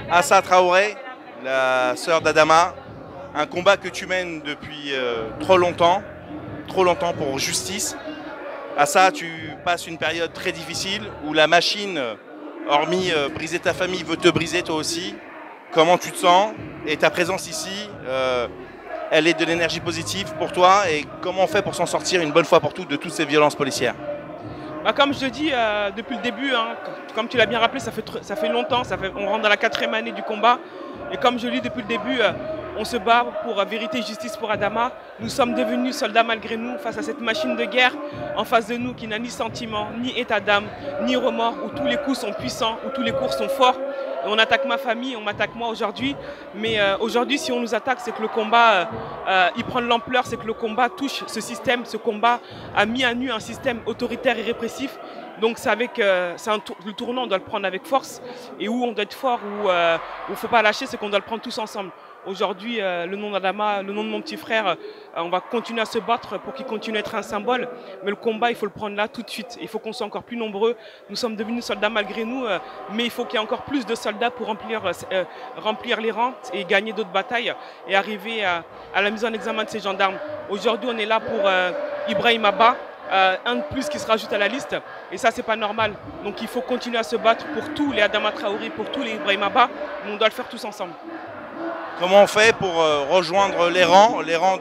Assa Traoré, la sœur d'Adama, un combat que tu mènes depuis trop longtemps pour justice. Assa, tu passes une période très difficile où la machine, hormis briser ta famille, veut te briser toi aussi. Comment tu te sens? Et ta présence ici, elle est de l'énergie positive pour toi. Et comment on fait pour s'en sortir une bonne fois pour toutes de toutes ces violences policières? Bah, comme je dis depuis le début, hein, comme tu l'as bien rappelé, ça fait longtemps, on rentre dans la 4e année du combat. Et comme je dis depuis le début, on se bat pour vérité et justice pour Adama. Nous sommes devenus soldats malgré nous face à cette machine de guerre en face de nous qui n'a ni sentiment, ni état d'âme, ni remords, où tous les coups sont puissants, où tous les coups sont forts. Et on attaque ma famille, on m'attaque moi aujourd'hui. Mais aujourd'hui, si on nous attaque, c'est que le combat, il prend de l'ampleur, c'est que le combat touche ce système. Ce combat a mis à nu un système autoritaire et répressif. Donc c'est le tournant, on doit le prendre avec force. Et où on doit être fort, où il ne faut pas lâcher, c'est qu'on doit le prendre tous ensemble. Aujourd'hui, le nom d'Adama, le nom de mon petit frère, on va continuer à se battre pour qu'il continue à être un symbole. Mais le combat, il faut le prendre là tout de suite. Il faut qu'on soit encore plus nombreux. Nous sommes devenus soldats malgré nous, mais il faut qu'il y ait encore plus de soldats pour remplir les rangs et gagner d'autres batailles et arriver à la mise en examen de ces gendarmes. Aujourd'hui, on est là pour Ibrahim Abba. Un de plus qui se rajoute à la liste, et ça c'est pas normal. Donc il faut continuer à se battre pour tous les Adama Traoré, pour tous les Ibrahim Abba, mais on doit le faire tous ensemble. Comment on fait pour rejoindre les rangs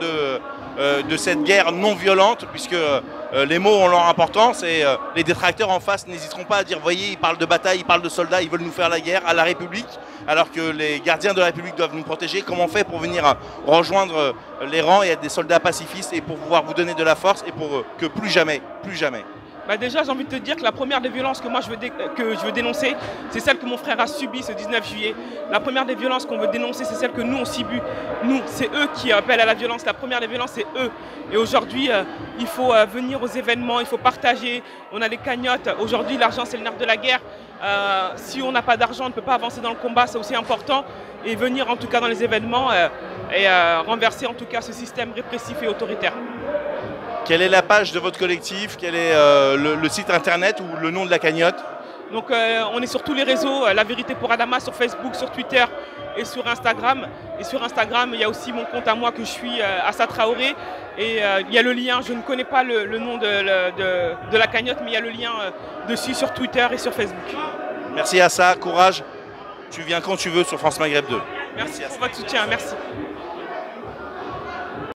de cette guerre non violente, puisque les mots ont leur importance et les détracteurs en face n'hésiteront pas à dire, voyez, ils parlent de bataille, ils parlent de soldats, ils veulent nous faire la guerre à la République, alors que les gardiens de la République doivent nous protéger. Comment on fait pour venir rejoindre les rangs et être des soldats pacifistes et pour pouvoir vous donner de la force et pour que plus jamais, Bah déjà, j'ai envie de te dire que la première des violences que moi je veux dénoncer, c'est celle que mon frère a subie ce 19 juillet. La première des violences qu'on veut dénoncer, c'est celle que nous on subit. Nous, c'est eux qui appellent à la violence. La première des violences, c'est eux. Et aujourd'hui, il faut venir aux événements, il faut partager. On a les cagnottes. Aujourd'hui, l'argent, c'est le nerf de la guerre. Si on n'a pas d'argent, on ne peut pas avancer dans le combat, c'est aussi important. Et venir en tout cas dans les événements et renverser en tout cas ce système répressif et autoritaire. Quelle est la page de votre collectif? Quel est le site internet ou le nom de la cagnotte? Donc on est sur tous les réseaux, La Vérité pour Adama, sur Facebook, sur Twitter et sur Instagram. Et sur Instagram, il y a aussi mon compte à moi que je suis, Assa Traoré. Et il y a le lien, je ne connais pas le nom de la cagnotte, mais il y a le lien dessus sur Twitter et sur Facebook. Merci Assa, courage. Tu viens quand tu veux sur France Maghreb 2. Merci pour votre soutien, merci.